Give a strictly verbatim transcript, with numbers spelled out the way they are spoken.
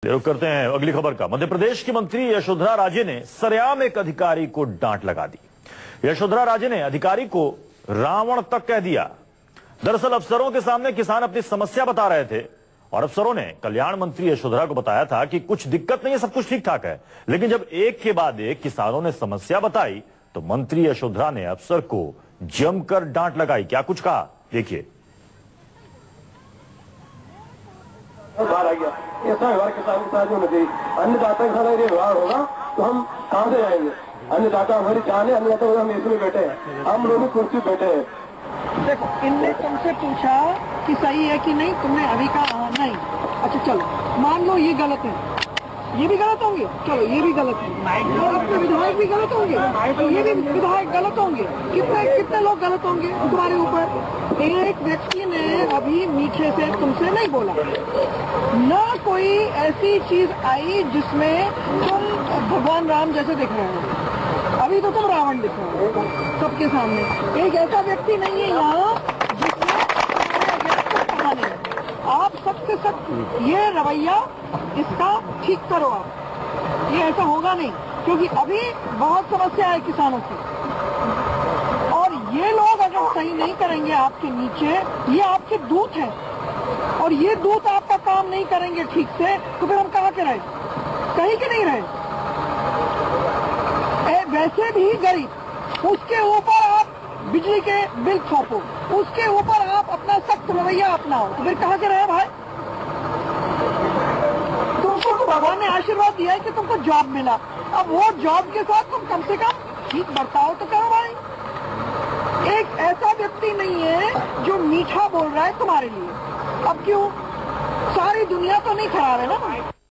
रुक करते हैं अगली खबर का। मध्य प्रदेश की मंत्री यशोधरा राजे ने सरेआम एक अधिकारी को डांट लगा दी। यशोधरा राजे ने अधिकारी को रावण तक कह दिया। दरअसल अफसरों के सामने किसान अपनी समस्या बता रहे थे और अफसरों ने कल्याण मंत्री यशोधरा को बताया था कि कुछ दिक्कत नहीं है, सब कुछ ठीक ठाक है। लेकिन जब एक के बाद एक किसानों ने समस्या बताई तो मंत्री यशोधरा ने अफसर को जमकर डांट लगाई। क्या कुछ कहा, देखिए। बाहर आ गया ऐसा व्यवहार किसान के साथ होना चाहिए। अन्नदाता के साथ अगर व्यवहार होगा तो हम कहां से जाएंगे? अन्नदाता हमारी जान है, अन्नदाता हम इसमें बैठे हैं, हम लोग कुर्सी बैठे हैं। देखो, इनने तुमसे पूछा कि सही है कि नहीं, तुमने अभी कहा नहीं। अच्छा चलो मान लो ये गलत है, ये भी गलत होंगे, चलो ये भी गलत है, आपके विधायक भी गलत होंगे, ये भी विधायक गलत होंगे। कितने कितने लोग गलत होंगे तुम्हारे ऊपर? एक व्यक्ति ने अभी मीठे से तुमसे नहीं बोला, ना कोई ऐसी चीज आई जिसमें तुम भगवान राम जैसे दिख रहे हो। अभी तो तुम रावण दिख रहे हो सबके सामने। एक ऐसा व्यक्ति नहीं है यहाँ जिसने कहा नहीं। आप सबसे सब ये रवैया इसका ठीक करो आप, ये ऐसा होगा नहीं, क्योंकि अभी बहुत समस्या है किसानों की। और ये लोग अगर सही नहीं करेंगे आपके नीचे, ये आपके दूत हैं, और ये दूत आपका काम नहीं करेंगे ठीक से, तो फिर हम कहाँ के रहे? कहीं के नहीं रहे। ए, वैसे भी गरीब, उसके ऊपर आप बिजली के बिल थोपो, उसके ऊपर आप अपना सख्त रवैया अपनाओ, तो फिर कहाँ के रहे भाई? तुमको तो भगवान ने आशीर्वाद दिया है कि तुमको जॉब मिला, अब वो जॉब के साथ तुम कम से कम ठीक बर्ताव तो करो भाई। एक ऐसा व्यक्ति नहीं है जो मीठा बोल रहा है तुम्हारे लिए। अब क्यों? सारी दुनिया तो नहीं खड़ा है ना।